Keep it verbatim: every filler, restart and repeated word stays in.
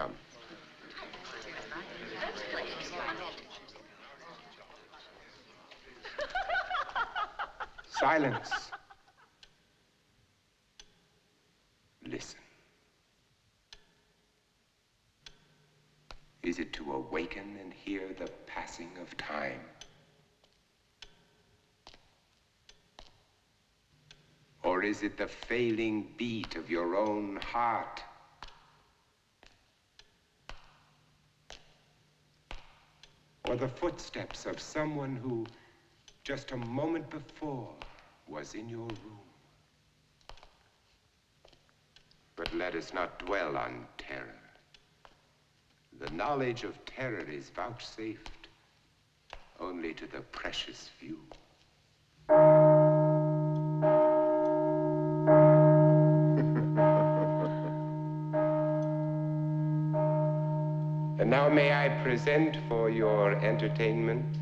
Come. Silence. Listen. Is it to awaken and hear the passing of time? Or is it the failing beat of your own heart? Or the footsteps of someone who, just a moment before, was in your room? But let us not dwell on terror. The knowledge of terror is vouchsafed only to the precious few. And now may I present for your entertainment